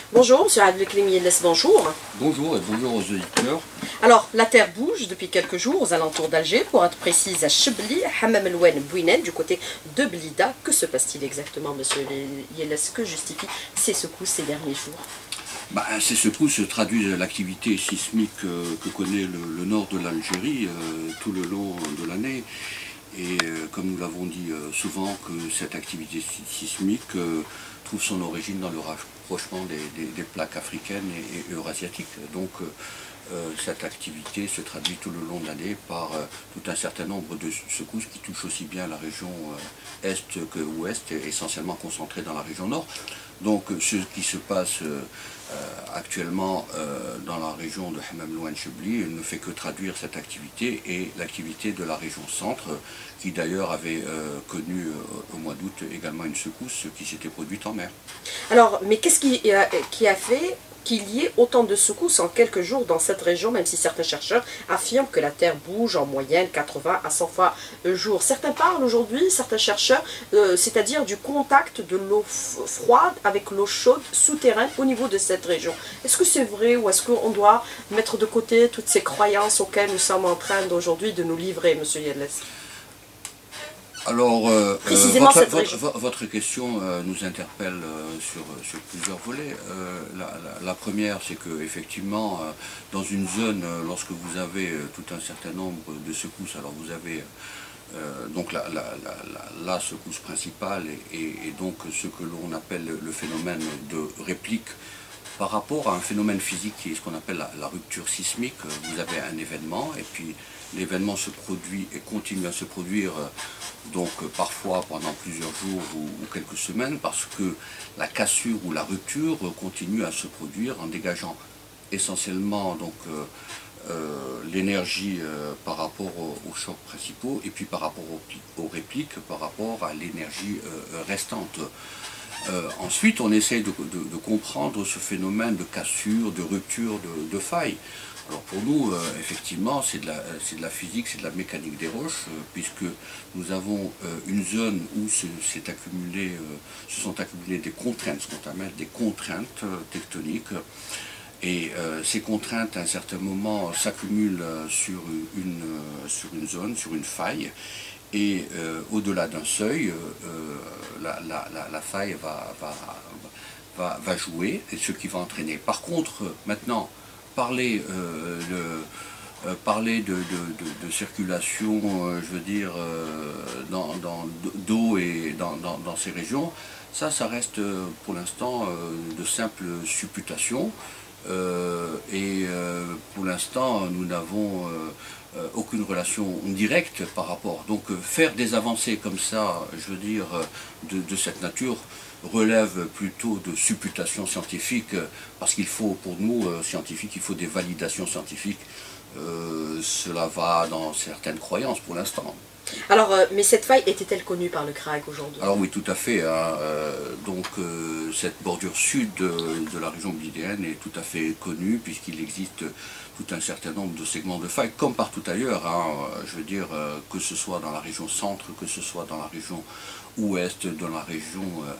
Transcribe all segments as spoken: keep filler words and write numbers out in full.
Bonjour, monsieur Abdelkrim Yelles, bonjour. Bonjour et bonjour aux auditeurs. Alors, la terre bouge depuis quelques jours aux alentours d'Alger, pour être précise à Chebli, Hammam El-Oued, Bouined, du côté de Blida. Que se passe-t-il exactement, monsieur Yelles? Que justifie ces secousses ces derniers jours? Bah, ces secousses traduisent l'activité sismique euh, que connaît le, le nord de l'Algérie euh, tout le long de l'année. Et euh, comme nous l'avons dit euh, souvent, que cette activité sismique euh, trouve son origine dans le rapprochement des, des, des plaques africaines et, et eurasiatiques. Donc euh, euh, cette activité se traduit tout le long de l'année par euh, tout un certain nombre de secousses qui touchent aussi bien la région euh, est que ouest, essentiellement concentrées dans la région nord. Donc ce qui se passe euh, actuellement euh, dans la région de Hammam El-Oued Chebli ne fait que traduire cette activité et l'activité de la région centre, qui d'ailleurs avait euh, connu euh, au mois d'août également une secousse qui s'était produite en mer. Alors, mais qu'est-ce qui, euh, qui a fait qu'il y ait autant de secousses en quelques jours dans cette région, même si certains chercheurs affirment que la Terre bouge en moyenne quatre-vingts à cent fois le jour. Certains parlent aujourd'hui, certains chercheurs, euh, c'est-à-dire du contact de l'eau froide avec l'eau chaude souterraine au niveau de cette région. Est-ce que c'est vrai ou est-ce qu'on doit mettre de côté toutes ces croyances auxquelles nous sommes en train d'aujourd'hui de nous livrer, monsieur Yelles? Alors, euh, Précisément votre, cette votre, région. votre question euh, nous interpelle euh, sur, sur plusieurs volets. Euh, la, la, la première, c'est que effectivement, euh, dans une zone, euh, lorsque vous avez euh, tout un certain nombre de secousses, alors vous avez euh, donc la, la, la, la secousse principale et, et, et donc ce que l'on appelle le phénomène de réplique par rapport à un phénomène physique qui est ce qu'on appelle la, la rupture sismique. Vous avez un événement et puis l'événement se produit et continue à se produire donc parfois pendant plusieurs jours ou, ou quelques semaines parce que la cassure ou la rupture continue à se produire en dégageant essentiellement donc euh, euh, l'énergie euh, par rapport aux, aux chocs principaux et puis par rapport aux, aux répliques par rapport à l'énergie euh, restante. Euh, ensuite, on essaie de, de, de comprendre ce phénomène de cassure, de rupture, de, de faille. Alors pour nous, euh, effectivement, c'est de, de la physique, c'est de la mécanique des roches, euh, puisque nous avons euh, une zone où se, accumulé, euh, se sont accumulées des contraintes, ce qu'on appelle des contraintes euh, tectoniques. Et euh, ces contraintes, à un certain moment, s'accumulent euh, sur, une, euh, sur une zone, sur une faille. Et euh, au-delà d'un seuil, euh, la, la, la, la faille va, va, va, va jouer, et ce qui va entraîner. Par contre, maintenant, parler, euh, le, euh, parler de, de, de, de circulation, euh, je veux dire, euh, dans, dans, d'eau et dans, dans, dans ces régions, ça, ça reste pour l'instant euh, de simples supputations. Euh, et euh, pour l'instant, nous n'avons euh, euh, aucune relation directe par rapport. Donc euh, faire des avancées comme ça, je veux dire, de, de cette nature, relève plutôt de supputations scientifiques, parce qu'il faut, pour nous, euh, scientifiques, il faut des validations scientifiques. Euh, cela va dans certaines croyances pour l'instant. Alors, euh, mais cette faille était-elle connue par le C R A G aujourd'hui? Alors oui, tout à fait. Hein. Euh, donc euh, cette bordure sud de, de la région blidéenne est tout à fait connue puisqu'il existe tout un certain nombre de segments de faille, comme partout ailleurs. Hein. Je veux dire, euh, que ce soit dans la région centre, que ce soit dans la région ouest, dans la région... Euh,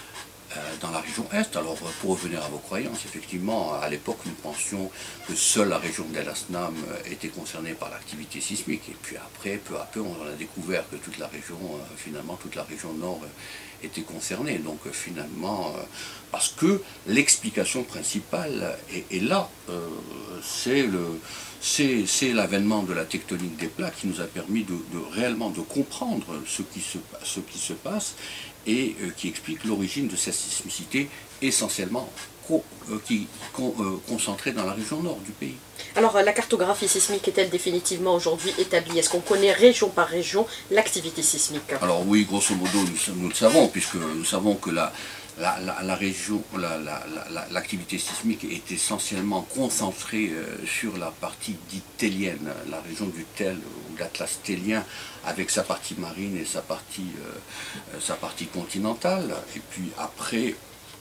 dans la région Est. Alors pour revenir à vos croyances, effectivement, à l'époque nous pensions que seule la région d'El Asnam était concernée par l'activité sismique, et puis après, peu à peu, on a découvert que toute la région, finalement, toute la région nord était concernée. Donc finalement, parce que l'explication principale est, est là, euh, c'est le... C'est l'avènement de la tectonique des plaques qui nous a permis de, de réellement de comprendre ce qui se, ce qui se passe et euh, qui explique l'origine de cette sismicité essentiellement co, euh, qui, con, euh, concentrée dans la région nord du pays. Alors la cartographie sismique est-elle définitivement aujourd'hui établie? Est-ce qu'on connaît région par région l'activité sismique? Alors oui, grosso modo, nous, nous le savons, puisque nous savons que la, La, la, la région, l'activité la, la, sismique est essentiellement concentrée euh, sur la partie dite télienne, la région du Tel ou l'Atlas télien, avec sa partie marine et sa partie, euh, sa partie continentale. Et puis après,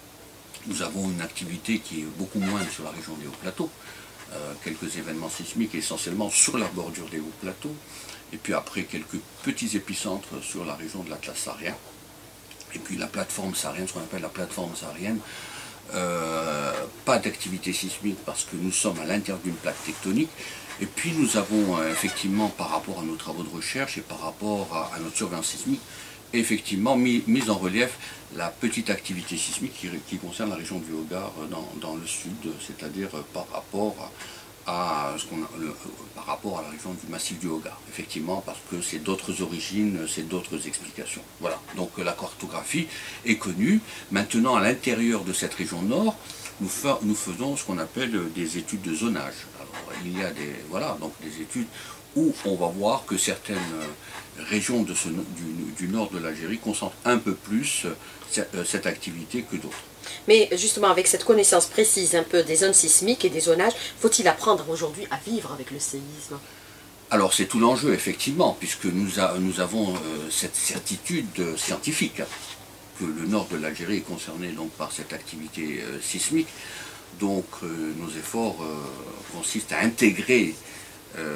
nous avons une activité qui est beaucoup moins sur la région des hauts plateaux, euh, quelques événements sismiques essentiellement sur la bordure des hauts plateaux, et puis après quelques petits épicentres sur la région de l'Atlas saharien. Et puis la plateforme saharienne, ce qu'on appelle la plateforme saharienne, euh, pas d'activité sismique parce que nous sommes à l'intérieur d'une plaque tectonique. Et puis nous avons euh, effectivement, par rapport à nos travaux de recherche et par rapport à, à notre surveillance sismique, effectivement mis, mis en relief la petite activité sismique qui, qui concerne la région du Hogar dans, dans le sud, c'est-à-dire par rapport à, à ce qu'on a, le, par rapport à la région du massif du Hogar, effectivement, parce que c'est d'autres origines, c'est d'autres explications. Voilà, donc la cartographie est connue. Maintenant, à l'intérieur de cette région nord, nous, fa nous faisons ce qu'on appelle des études de zonage. Alors, il y a des, voilà, donc des études où on va voir que certaines régions de ce, du, du nord de l'Algérie concentrent un peu plus cette activité que d'autres. Mais justement, avec cette connaissance précise un peu des zones sismiques et des zonages, faut-il apprendre aujourd'hui à vivre avec le séisme? Alors c'est tout l'enjeu, effectivement, puisque nous, a, nous avons euh, cette certitude scientifique que le nord de l'Algérie est concerné donc, par cette activité euh, sismique. Donc euh, nos efforts euh, consistent à intégrer euh,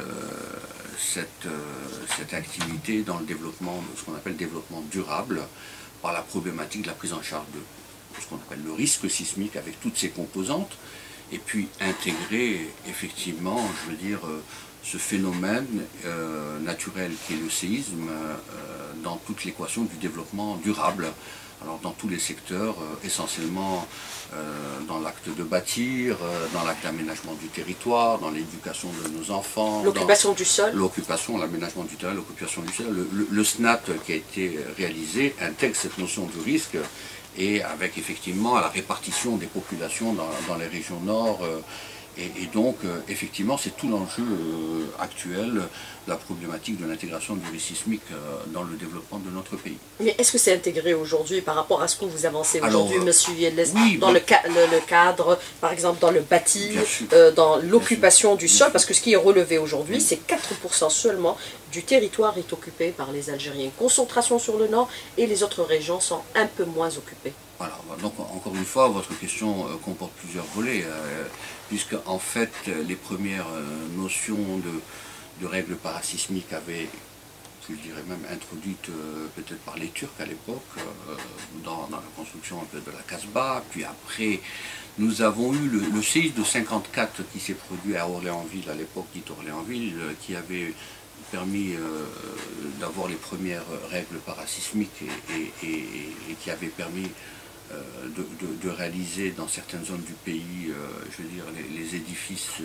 cette, euh, cette activité dans le développement, ce qu'on appelle développement durable, par la problématique de la prise en charge de ce qu'on appelle le risque sismique avec toutes ses composantes, et puis intégrer effectivement, je veux dire, euh, ce phénomène euh, naturel qui est le séisme euh, dans toute l'équation du développement durable. Alors dans tous les secteurs, euh, essentiellement euh, dans l'acte de bâtir, euh, dans l'acte d'aménagement du territoire, dans l'éducation de nos enfants. L'occupation du sol. L'occupation, l'aménagement du territoire, l'occupation du sol. Le, le, le S N A T qui a été réalisé intègre cette notion du risque et avec effectivement la répartition des populations dans, dans les régions nord. Euh, Et, et donc, euh, effectivement, c'est tout l'enjeu euh, actuel, la problématique de l'intégration du risque sismique euh, dans le développement de notre pays. Mais est-ce que c'est intégré aujourd'hui par rapport à ce que vous avancez aujourd'hui, euh, monsieur Yelles, oui, dans bon, le, ca le, le cadre, par exemple, dans le bâti, euh, dans l'occupation du sol, parce que ce qui est relevé aujourd'hui, c'est quatre pour cent seulement du territoire est occupé par les Algériens. Concentration sur le nord et les autres régions sont un peu moins occupées. Voilà, donc encore une fois, votre question euh, comporte plusieurs volets, euh, puisque en fait, les premières euh, notions de, de règles parasismiques avaient, je dirais même, introduites euh, peut-être par les Turcs à l'époque, euh, dans, dans la construction un peu de la Casbah, puis après, nous avons eu le, le séisme de cinquante-quatre qui s'est produit à Orléansville, à l'époque dite Orléansville, euh, qui avait permis euh, d'avoir les premières règles parasismiques et, et, et, et qui avait permis Euh, de, de, de réaliser dans certaines zones du pays, euh, je veux dire, les, les édifices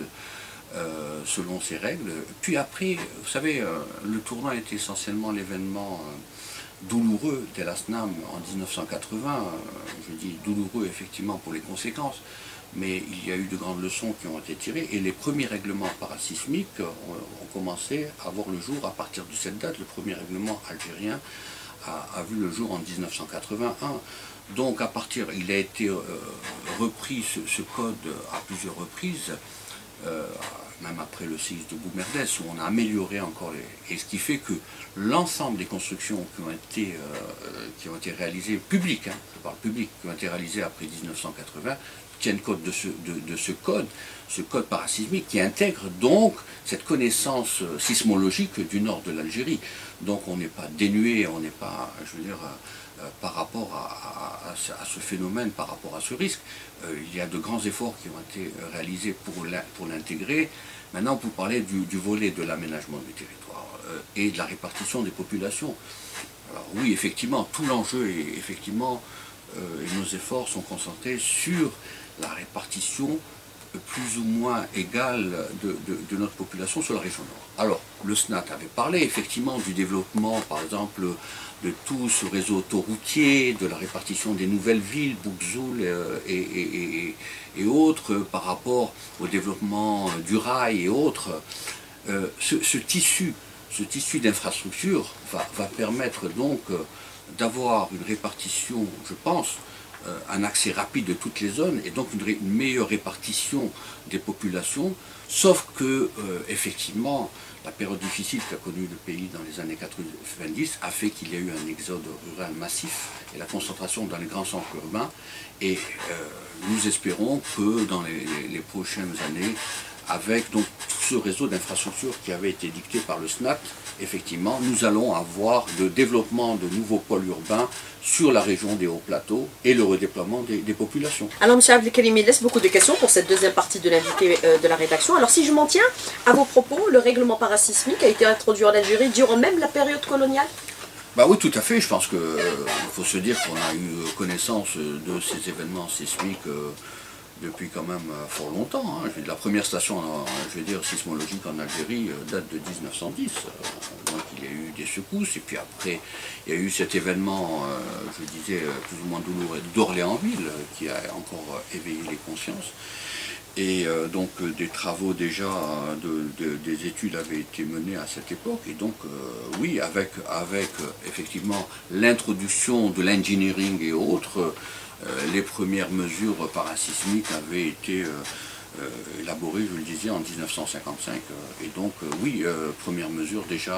euh, selon ces règles. Puis après, vous savez, euh, le tournant était essentiellement l'événement euh, douloureux d'El Asnam en mille neuf cent quatre-vingts. Euh, je dis douloureux effectivement pour les conséquences, mais il y a eu de grandes leçons qui ont été tirées et les premiers règlements parasismiques ont, ont commencé à voir le jour à partir de cette date. Le premier règlement algérien a, a vu le jour en mille neuf cent quatre-vingt-un. Donc à partir, il a été euh, repris ce, ce code à plusieurs reprises, euh, même après le séisme de Boumerdès, où on a amélioré encore les... Et ce qui fait que l'ensemble des constructions qui ont été, euh, qui ont été réalisées, publiques, hein, je parle public, qui ont été réalisées après mille neuf cent quatre-vingts, tiennent compte de ce, de, de ce code, ce code parasismique qui intègre donc cette connaissance sismologique du nord de l'Algérie. Donc on n'est pas dénué, on n'est pas, je veux dire, euh, par rapport à, à, à ce phénomène, par rapport à ce risque. Euh, il y a de grands efforts qui ont été réalisés pour l'intégrer. Maintenant, pour parler du, du volet de l'aménagement du territoire euh, et de la répartition des populations. Alors oui, effectivement, tout l'enjeu est effectivement, euh, et nos efforts sont concentrés sur la répartition plus ou moins égale de, de, de notre population sur la région nord. Alors, le S N A T avait parlé effectivement du développement, par exemple, de tout ce réseau autoroutier, de la répartition des nouvelles villes, Boukzoul euh, et, et, et, et autres, par rapport au développement du rail et autres. Euh, ce, ce tissu, ce tissu d'infrastructures va, va permettre donc euh, d'avoir une répartition, je pense, un accès rapide de toutes les zones et donc une, une meilleure répartition des populations, sauf que, euh, effectivement, la période difficile qu'a connue le pays dans les années quatre-vingt-dix a fait qu'il y a eu un exode rural massif et la concentration dans les grands centres urbains. Et euh, nous espérons que dans les, les prochaines années, avec donc ce réseau d'infrastructures qui avait été dicté par le S N A T, effectivement, nous allons avoir le développement de nouveaux pôles urbains sur la région des hauts plateaux et le redéploiement des, des populations. Alors, M. Abdelkarim, il laisse beaucoup de questions pour cette deuxième partie de l'invité euh, de la rédaction. Alors, si je m'en tiens à vos propos, le règlement parasismique a été introduit en Algérie durant même la période coloniale? Bah oui, tout à fait. Je pense qu'il euh, faut se dire qu'on a eu connaissance de ces événements sismiques euh, depuis quand même euh, fort longtemps. Hein. Je veux dire, la première station euh, je veux dire, sismologique en Algérie euh, date de mille neuf cent dix. Euh, donc il y a eu des secousses, et puis après il y a eu cet événement, euh, je disais, plus ou moins douloureux d'Orléansville, euh, qui a encore euh, éveillé les consciences. Et euh, donc euh, des travaux déjà, euh, de, de, des études avaient été menées à cette époque. Et donc euh, oui, avec, avec euh, effectivement l'introduction de l'engineering et autres, euh, les premières mesures parasismiques avaient été euh, euh, élaborées, je le disais, en mille neuf cent cinquante-cinq. Euh, et donc euh, oui, euh, première mesure déjà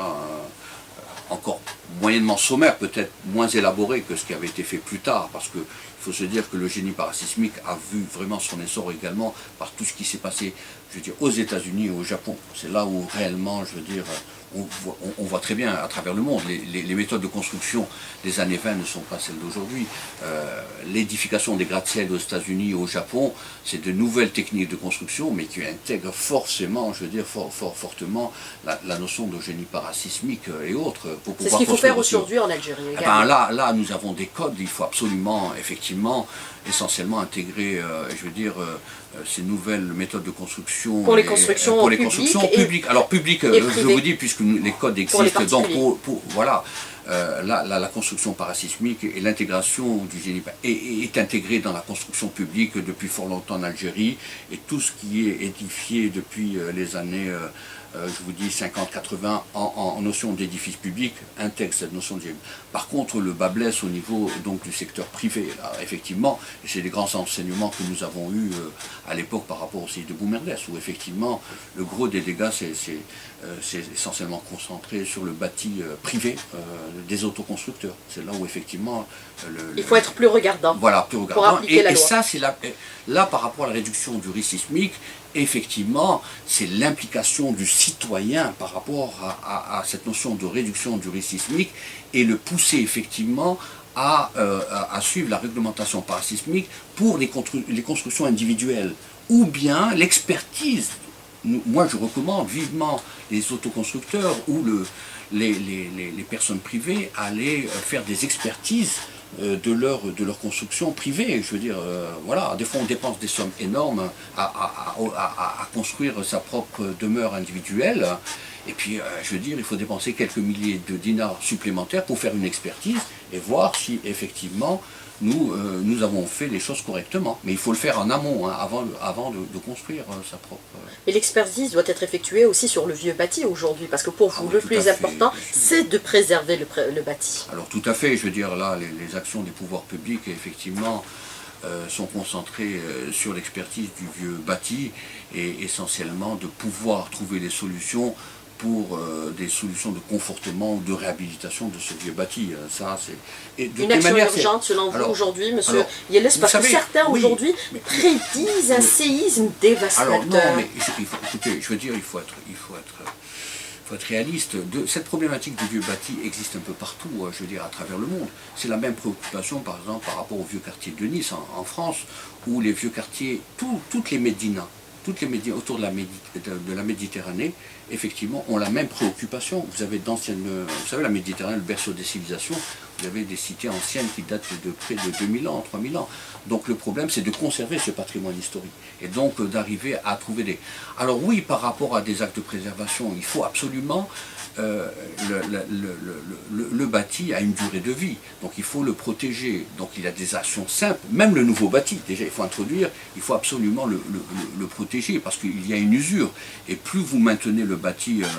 euh, encore moyennement sommaire, peut-être moins élaborée que ce qui avait été fait plus tard, parce que il faut se dire que le génie parasismique a vu vraiment son essor également par tout ce qui s'est passé, je veux dire, aux États-Unis et au Japon. C'est là où réellement, je veux dire, on voit, on, on voit très bien à travers le monde, les, les, les méthodes de construction des années vingt ne sont pas celles d'aujourd'hui. Euh, L'édification des gratte-ciel aux États-Unis et au Japon, c'est de nouvelles techniques de construction, mais qui intègrent forcément, je veux dire, fort, fort fortement la, la notion de génie parasismique et autres. C'est ce qu'il faut faire aujourd'hui en Algérie. Eh ben là, là, nous avons des codes, il faut absolument, effectivement, essentiellement intégrer, euh, je veux dire, euh, ces nouvelles méthodes de construction pour les constructions, et, euh, pour les publiques, constructions publiques. Alors publiques, euh, je vous dis, puisque les codes existent, pour donc pour, pour, voilà, euh, la, la, la construction parasismique et l'intégration du génie est, est intégrée dans la construction publique depuis fort longtemps en Algérie, et tout ce qui est édifié depuis euh, les années euh, Euh, je vous dis cinquante quatre-vingts en, en notion d'édifice public intègre cette notion de génie. Par contre, le bas blesse au niveau donc, du secteur privé. Là, effectivement, c'est des grands enseignements que nous avons eus euh, à l'époque par rapport au site de Boumerdès, où effectivement le gros des dégâts c'est euh, essentiellement concentré sur le bâti euh, privé euh, des autoconstructeurs. C'est là où effectivement euh, le, il faut être plus regardant. Voilà, plus regardant. Pour appliquer et, la et loi. ça, c'est là, là par rapport à la réduction du risque sismique. Effectivement, c'est l'implication du citoyen par rapport à, à, à cette notion de réduction du risque sismique et le pousser effectivement à, euh, à, à suivre la réglementation parasismique pour les, constru les constructions individuelles, ou bien l'expertise. Moi, je recommande vivement les autoconstructeurs ou le, les, les, les, les personnes privées à aller faire des expertises de leur, de leur construction privée. Je veux dire, euh, voilà, des fois on dépense des sommes énormes à, à, à, à construire sa propre demeure individuelle, et puis, euh, je veux dire, il faut dépenser quelques milliers de dinars supplémentaires pour faire une expertise et voir si effectivement nous, euh, nous avons fait les choses correctement. Mais il faut le faire en amont, hein, avant, avant de, de construire euh, sa propre... Euh... Mais l'expertise doit être effectuée aussi sur le vieux bâti aujourd'hui, parce que pour vous, ah, oui, le plus important, c'est de préserver le, le bâti. Alors tout à fait, je veux dire, là, les, les actions des pouvoirs publics, effectivement, euh, sont concentrées euh, sur l'expertise du vieux bâti, et essentiellement de pouvoir trouver des solutions pour euh, des solutions de confortement ou de réhabilitation de ce vieux bâti. Ça, c'est une action manière, urgente selon vous aujourd'hui, monsieur Yelles, parce savez, que certains oui, aujourd'hui prédisent un séisme dévastateur. Alors non, mais il faut, écoutez, je veux dire, il faut être, il faut être, il faut être réaliste. De, cette problématique du vieux bâti existe un peu partout, je veux dire, à travers le monde. C'est la même préoccupation, par exemple, par rapport au vieux quartier de Nice, en, en France, où les vieux quartiers, tout, toutes les médinas, toutes les médias autour de la, Médi de, de la Méditerranée, effectivement, ont la même préoccupation. Vous avez d'anciennes, vous savez, la Méditerranée, le berceau des civilisations, vous avez des cités anciennes qui datent de près de deux mille ans, trois mille ans. Donc le problème, c'est de conserver ce patrimoine historique, et donc euh, d'arriver à trouver des... Alors oui, par rapport à des actes de préservation, il faut absolument... Euh, le, le, le, le, le bâti a une durée de vie, donc il faut le protéger. Donc il y a des actions simples, même le nouveau bâti, déjà il faut introduire, il faut absolument le, le, le protéger, parce qu'il y a une usure, et plus vous maintenez le bâti euh,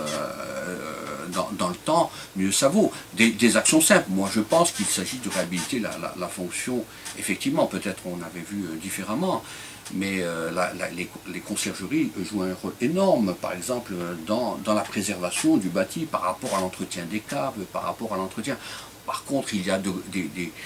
dans, dans le temps, mieux ça vaut. Des, des actions simples, moi je pense qu'il s'agit de réhabiliter la, la, la fonction, effectivement, peut-être on avait vu euh, différemment, mais euh, la, la, les, les conciergeries jouent un rôle énorme, par exemple, dans, dans la préservation du bâti par rapport à l'entretien des caves, par rapport à l'entretien. Par contre, il y a de, des, des,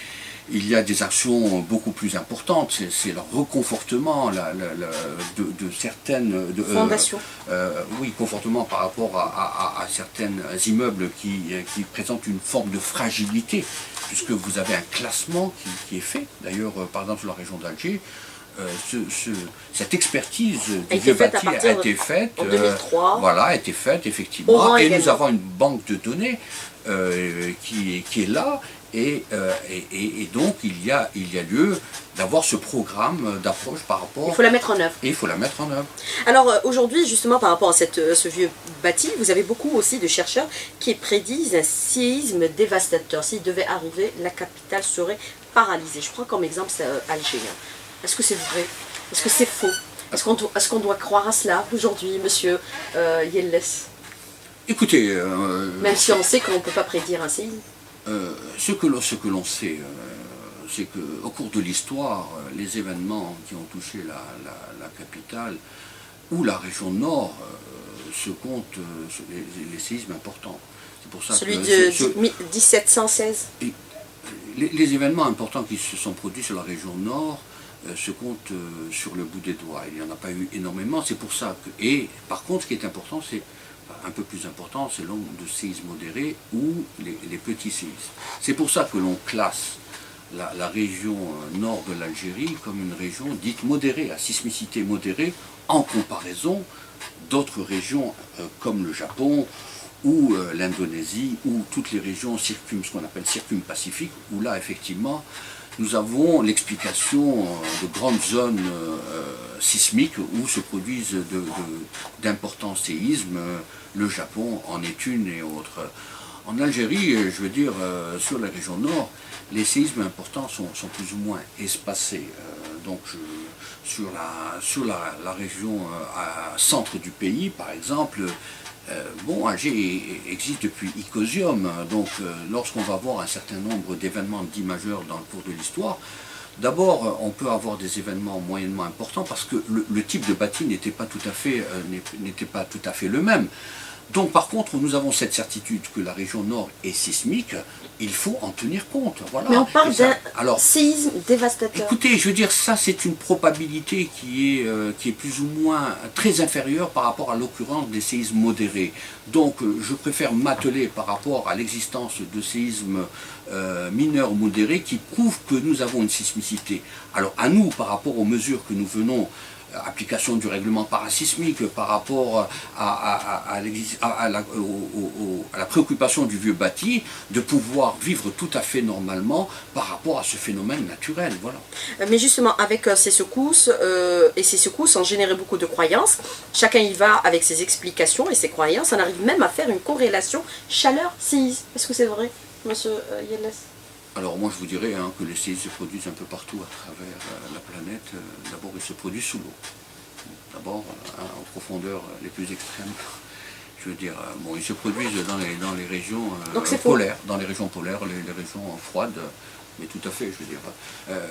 il y a des actions beaucoup plus importantes, c'est le reconfortement la, la, la, de, de certaines... De, Fondations. Euh, euh, oui, confortement par rapport à, à, à certains immeubles qui, qui présentent une forme de fragilité, puisque vous avez un classement qui, qui est fait. D'ailleurs, par exemple, sur la région d'Alger, euh, ce, ce, cette expertise du vieux bâti a été faite. En deux mille trois. Euh, voilà, a été faite, effectivement. Oran et également. nous avons une banque de données euh, qui, qui est là. Et, euh, et, et, et donc il y a, il y a lieu d'avoir ce programme d'approche par rapport... Il faut la mettre en œuvre. Et il faut la mettre en œuvre. Alors euh, aujourd'hui, justement par rapport à cette, euh, ce vieux bâti, vous avez beaucoup aussi de chercheurs qui prédisent un séisme dévastateur. S'il devait arriver, la capitale serait paralysée. Je prends comme exemple euh, Alger. Est-ce que c'est vrai? Est-ce que c'est faux? Est-ce qu'on doit, est-ce qu'on doit croire à cela aujourd'hui, monsieur euh, Yelles? Écoutez... Euh, Même si on sait qu'on ne peut pas prédire un séisme. Euh, ce que l'on ce que l'on sait, euh, c'est qu'au cours de l'histoire, euh, les événements qui ont touché la, la, la capitale ou la région nord euh, se comptent euh, sur les, les séismes importants. C'est pour ça Celui que de ce, ce, mille sept cent seize. et, les, les événements importants qui se sont produits sur la région nord euh, se comptent euh, sur le bout des doigts. Il n'y en a pas eu énormément. C'est pour ça que. Et par contre, ce qui est important, c'est un peu plus important, c'est le nombre de séismes modérés ou les, les petits séismes. C'est pour ça que l'on classe la, la région nord de l'Algérie comme une région dite modérée, à sismicité modérée, en comparaison d'autres régions euh, comme le Japon ou euh, l'Indonésie ou toutes les régions circum, ce qu'on appelle circum-pacifique, où là effectivement nous avons l'explication de grandes zones euh, sismiques où se produisent d'importants séismes. Le Japon en est une et autre. En Algérie, je veux dire, euh, sur la région nord, les séismes importants sont, sont plus ou moins espacés. Euh, donc, je, sur, la, sur la, la région euh, à centre du pays, par exemple, euh, bon, Alger existe depuis Icosium. Donc, euh, lorsqu'on va voir un certain nombre d'événements dits majeurs dans le cours de l'histoire, d'abord, on peut avoir des événements moyennement importants parce que le, le type de bâti n'était pas tout à fait, euh, n'était pas tout à fait le même. Donc par contre, nous avons cette certitude que la région nord est sismique, il faut en tenir compte. Voilà. Mais on parle d'un séisme dévastateur. Écoutez, je veux dire, ça c'est une probabilité qui est, euh, qui est plus ou moins très inférieure par rapport à l'occurrence des séismes modérés. Donc euh, je préfère m'atteler par rapport à l'existence de séismes euh, mineurs modérés qui prouvent que nous avons une sismicité. Alors à nous, par rapport aux mesures que nous venons, application du règlement parasismique, par rapport à, à, à, à, à, la, au, au, à la préoccupation du vieux bâti, de pouvoir vivre tout à fait normalement par rapport à ce phénomène naturel. Voilà. Mais justement, avec euh, ces secousses, euh, et ces secousses ont généré beaucoup de croyances, chacun y va avec ses explications et ses croyances, on arrive même à faire une corrélation chaleur-séisme. Est-ce que c'est vrai, monsieur euh, Yelles? Alors moi je vous dirais hein, que les séismes se produisent un peu partout à travers euh, la planète. Euh, D'abord ils se produisent sous l'eau. D'abord hein, en profondeur les plus extrêmes. Je veux dire, euh, bon, ils se produisent dans les, dans les régions euh, polaires, dans les régions polaires, les, les régions froides, mais tout à fait, je veux dire. Euh,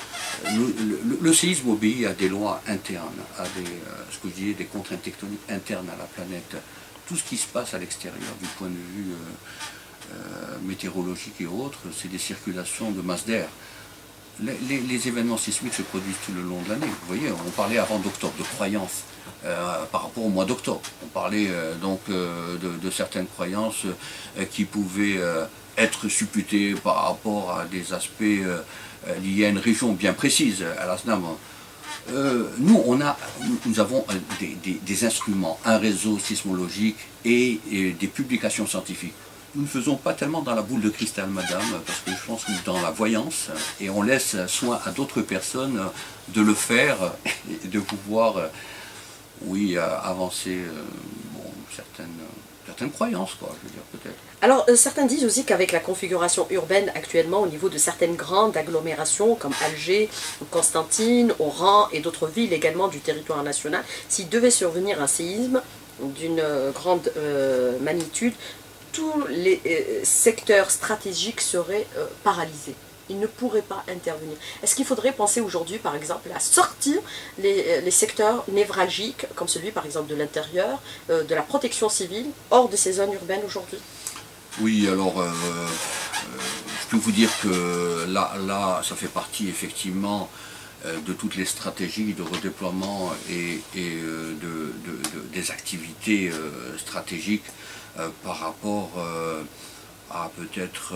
le, le, le séisme obéit à des lois internes, à des, euh, ce que je disais, des contraintes tectoniques internes à la planète. Tout ce qui se passe à l'extérieur du point de vue euh, Euh, météorologiques et autres, c'est des circulations de masse d'air. Les, les, les événements sismiques se produisent tout le long de l'année. Vous voyez, on parlait avant d'octobre de croyances euh, par rapport au mois d'octobre. On parlait euh, donc euh, de, de certaines croyances euh, qui pouvaient euh, être supputées par rapport à des aspects euh, liés à une région bien précise, à l'Asnam. Euh, nous, on a, nous avons des, des, des instruments, un réseau sismologique et, et des publications scientifiques. Nous ne faisons pas tellement dans la boule de cristal, madame, parce que je pense que dans la voyance, et on laisse soin à d'autres personnes de le faire et de pouvoir, oui, avancer bon, certaines, certaines croyances, quoi, je veux dire, peut-être. Alors, euh, certains disent aussi qu'avec la configuration urbaine actuellement au niveau de certaines grandes agglomérations comme Alger, Constantine, Oran et d'autres villes également du territoire national, s'il devait survenir un séisme d'une grande euh, magnitude, tous les euh, secteurs stratégiques seraient euh, paralysés. Ils ne pourraient pas intervenir. Est-ce qu'il faudrait penser aujourd'hui, par exemple, à sortir les, les secteurs névralgiques, comme celui, par exemple, de l'intérieur, euh, de la protection civile, hors de ces zones urbaines aujourd'hui? Oui, alors, euh, euh, je peux vous dire que là, là ça fait partie effectivement de toutes les stratégies de redéploiement et, et de, de, de, des activités stratégiques par rapport à peut-être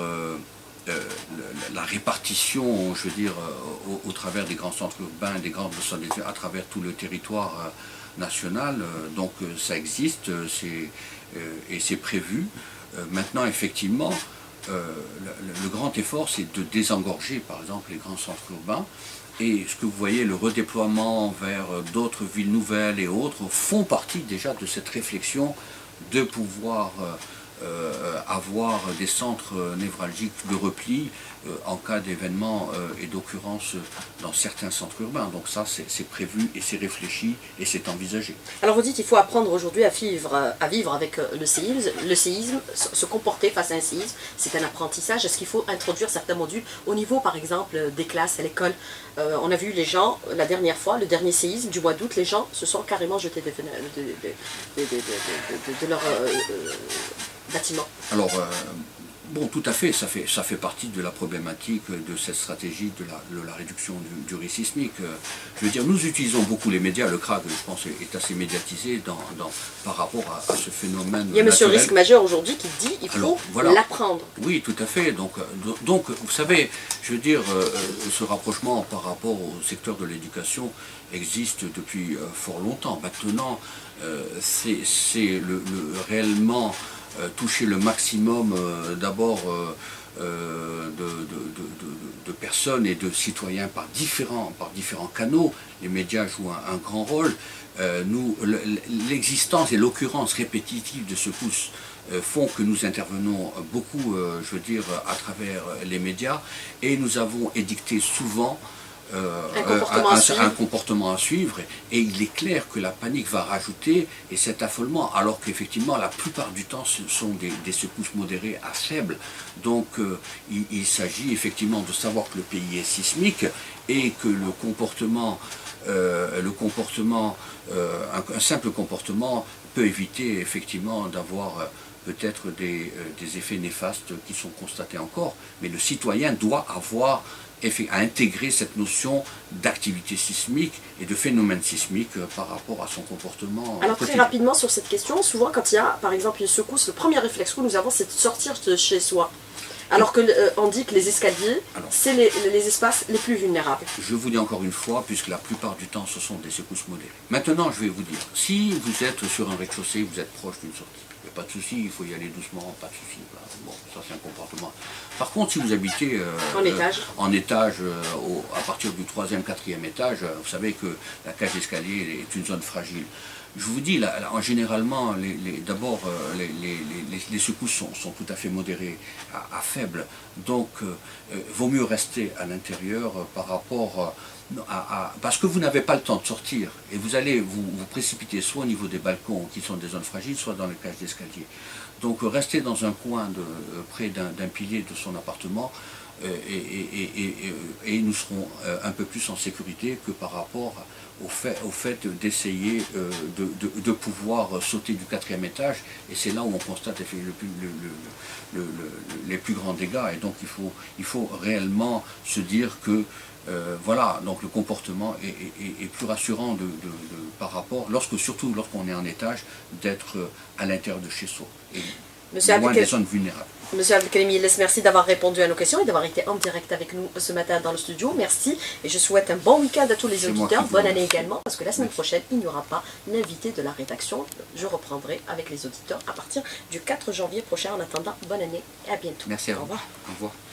la répartition, je veux dire, au, au travers des grands centres urbains, des grandes zones, à travers tout le territoire national. Donc ça existe, c'est, et c'est prévu. Maintenant, effectivement, euh, le, le grand effort, c'est de désengorger, par exemple, les grands centres urbains. Et ce que vous voyez, le redéploiement vers d'autres villes nouvelles et autres, font partie déjà de cette réflexion de pouvoir euh, euh, avoir des centres névralgiques de repli euh, en cas d'événement euh, et d'occurrence dans certains centres urbains. Donc ça, c'est prévu et c'est réfléchi et c'est envisagé. Alors vous dites qu'il faut apprendre aujourd'hui à vivre, à vivre avec le séisme, le séisme, se comporter face à un séisme, c'est un apprentissage. Est-ce qu'il faut introduire certains modules au niveau, par exemple, des classes à l'école? euh, On a vu les gens, la dernière fois, le dernier séisme du mois d'août, les gens se sont carrément jetés de, de, de, de, de, de, de, de leur euh, euh, bâtiment. Alors, euh, bon, tout à fait ça, fait, ça fait partie de la problématique de cette stratégie de la, de la réduction du, du risque sismique. Je veux dire, nous utilisons beaucoup les médias, le C R A G, je pense, est assez médiatisé dans, dans, par rapport à, à ce phénomène. Il y a monsieur le risque majeur aujourd'hui qui dit qu'il faut voilà. l'apprendre. Oui, tout à fait. Donc, donc, vous savez, je veux dire, euh, ce rapprochement par rapport au secteur de l'éducation existe depuis euh, fort longtemps. Maintenant, euh, c'est le, le réellement Euh, toucher le maximum euh, d'abord euh, euh, de, de, de, de, de personnes et de citoyens par différents, par différents canaux. Les médias jouent un, un grand rôle. Euh, nous, l'existence et l'occurrence répétitive de secousses euh, font que nous intervenons beaucoup, euh, je veux dire, à travers les médias, et nous avons édicté souvent Euh, un, comportement un, un, un comportement à suivre, et il est clair que la panique va rajouter et cet affolement, alors qu'effectivement la plupart du temps ce sont des, des secousses modérées à faibles. Donc euh, il, il s'agit effectivement de savoir que le pays est sismique et que le comportement, euh, le comportement euh, un, un simple comportement peut éviter effectivement d'avoir euh, peut-être des, euh, des effets néfastes qui sont constatés encore, mais le citoyen doit avoir à intégrer cette notion d'activité sismique et de phénomène sismique par rapport à son comportement. Alors très rapidement sur cette question, souvent quand il y a par exemple une secousse, le premier réflexe que nous avons c'est de sortir de chez soi. Alors qu'on euh, dit que les escaliers, c'est les, les espaces les plus vulnérables. Je vous dis encore une fois, puisque la plupart du temps ce sont des secousses modérées. Maintenant je vais vous dire, si vous êtes sur un rez-de-chaussée, vous êtes proche d'une sortie, il n'y a pas de souci, il faut y aller doucement, pas de souci. Bon, ça c'est un comportement. Par contre, si vous habitez euh, en étage, euh, en étage euh, au, à partir du troisième, quatrième étage, euh, vous savez que la cage d'escalier est une zone fragile. Je vous dis, là, là, généralement, les, les, d'abord, euh, les, les, les, les secousses sont, sont tout à fait modérées à, à faibles. Donc, euh, euh, vaut mieux rester à l'intérieur euh, par rapport euh, à, à... Parce que vous n'avez pas le temps de sortir. Et vous allez vous, vous précipiter soit au niveau des balcons qui sont des zones fragiles, soit dans les cages d'escalier. Donc, euh, rester dans un coin de, euh, près d'un pilier de son appartement, euh, et, et, et, et, et nous serons euh, un peu plus en sécurité que par rapport à Au fait, au fait d'essayer euh, de, de, de pouvoir sauter du quatrième étage, et c'est là où on constate le plus, le, le, le, le, les plus grands dégâts. Et donc il faut, il faut réellement se dire que euh, voilà, donc le comportement est, est, est plus rassurant de, de, de, par rapport, lorsque, surtout lorsqu'on est en étage, d'être à l'intérieur de chez soi, et Monsieur moins des zones vulnérables. Monsieur Abdelkarim Yilles, merci d'avoir répondu à nos questions et d'avoir été en direct avec nous ce matin dans le studio. Merci et je souhaite un bon week-end à tous les auditeurs. Bonne année également, parce que la semaine prochaine, il n'y aura pas l'invité de la rédaction. Je reprendrai avec les auditeurs à partir du quatre janvier prochain. En attendant, bonne année et à bientôt. Merci à vous. Au revoir. Au revoir.